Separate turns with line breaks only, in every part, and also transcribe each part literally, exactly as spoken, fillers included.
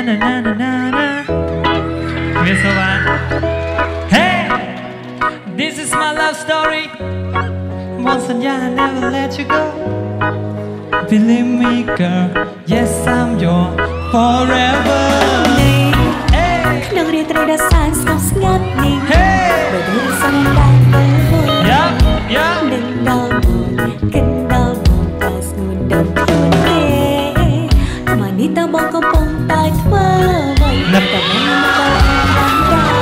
na na na na na. Mister One. Hey, this is my love story. Once and yeah, I never let you go. Believe me, girl. Yes, I'm your forever. Hey,
no retra da sans no snapning.
hey,
But there is some bad boy.
yeah, yeah.
Đừng đau buồn, kinh đau buồn ta xuống đập luôn đi. Mà đi ta bỏ có bông tai thơ vậy. Ta vẫn ta đang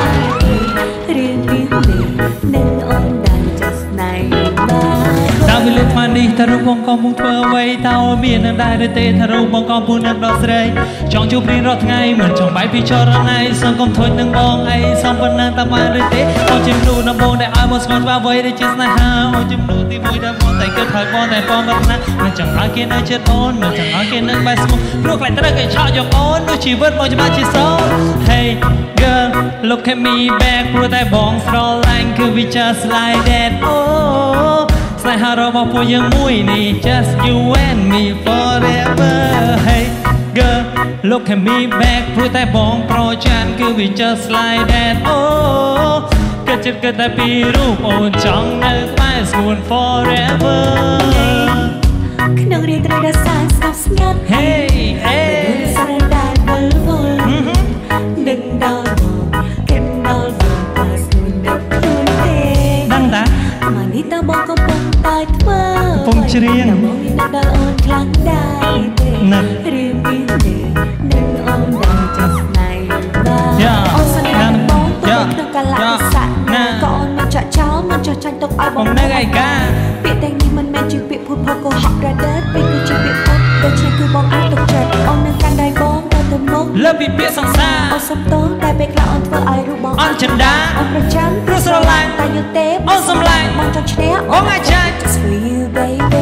đau riêng riêng mình nên ôn đàn just này ba.
តាមវិលឹកមកនេះថារូបបងកំពុងធ្វើអ្វីតើមាននឹងដែរឬទេថារូបបងកំពុងនឹងដោះស្រាយចង់ជួបរៀនរាល់ថ្ងៃមិនចង់បែកពីចរណៃសង្គមធុញនឹងបងអីសំប៉ុណ្ណឹងតើបានឬទេអូនជំនួសដំបងដែលឲ្យមកស្គាល់អ្វីឬជាស្នេហាអូនជំនួសទីមួយដែលបងតែគិតហើយបងតែបងមិនណាមិនចង់ឲ្យគេនៅជិតអូនមិនចង់ឲ្យគេនៅបែកស្មុគព្រោះខ្លាចត្រូវគេឆក់យកអូនដូចជីវិតបងច្បាស់ជាសូន Hey girl look at me back ព្រោះតែបងស្រឡាញ់គឺ we just like that ohស្នេហារបស់ពួកយើងមួយនេះ just you and me forever hey girl look at me back ព្រោះតែបងប្រចាំគឺ we just like that oh គិតចិត្តគិតតែពីរូបអូនចង់នៅក្បែរស្ងួន forever
ក្នុងរាត្រីដែលសានស្ងប់ស្ងាត់
hey hey
សារដែលវិលវល់នឹងដល់មកកិនដល់មកpas nunដឹកខ្លួនទេ
ដឹងតា
មកនេះតើបងកំពុងតែធ្វើ
កំពុងច្រៀង
តើបងមានដល់អូនខ្លាំងដែរទេ
ណាស់
រៀងពីទេនឹងអូនដល់ just night
យ៉ា
អូនស្នេហាបង
យ៉ា
ទៅក្នុងកាលៈទេសៈ
ណា
ក៏អូនមិនចាក់ចោលមិនចោះចាញ់ទុកឲ្យបង
បងនៅឯកា
ពាក្យទាំងនេះមិនមែនជាពាក្យพูดផកកុហករ៉ាដេតពេលគឺជាពាក្យពុតដូច្នេះគឺបងអាចទុកចិត្តអូននឹងកាន់ដៃបងទៅទៅមុខ
លើពីពាក្យសង្សារ
អូនសំទោសតែពេលខ្លះអូនធ្វើឲ្យរូបបង
អន់ចិន្តា
អូនប្រចាំ
ព្រោះស្រឡាញ់
តែយល់ទេ
អូនសម្លាញ់
បងចង់ឈ្នះ
អូនអាចចាច់
Just for you baby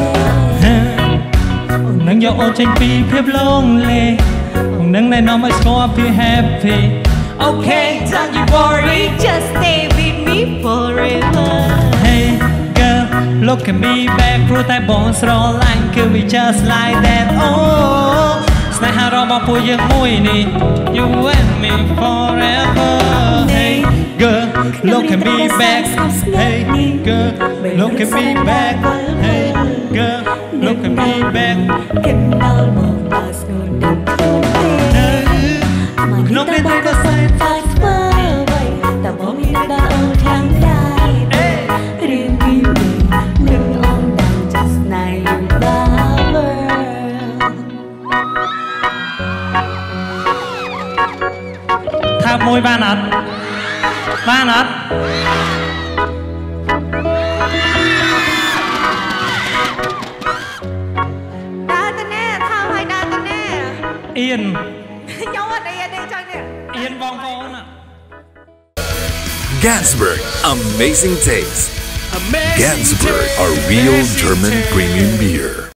នឹងយកអូនចេញពីភាព lonely អូននឹងណែនាំឲ្យស្គាល់ពី happy Okay don't you worry
Just stay with me forever
Hey girl look at me back ព្រោះតែបងស្រឡាញ់គឺ we just like that oh ស្នេហារបស់ពួកយើងមួយនេះ You and me forever Hey girl look at me back Hey girl look at me back Hey girl look at me back
កិនដល់មកដល់ស្នូនដឹកខ្លួនទេមកនេះតើបងក៏សង្ស័យធ្វើអ្វីតើបងមានដល់អូនខ្លាំងដែរទេរឿងពីនេះនឹងអូនដល់ just night lover
ថាមួយបានអត់បានអត់
ដើរទៅណែថើឲ្យដើរទៅណែ
អៀន
ខ្ញុំអត់អីទេចុះនេះ
អៀនបងប្អូន
Gansberg, amazing taste. Gansberg, a real German premium beer.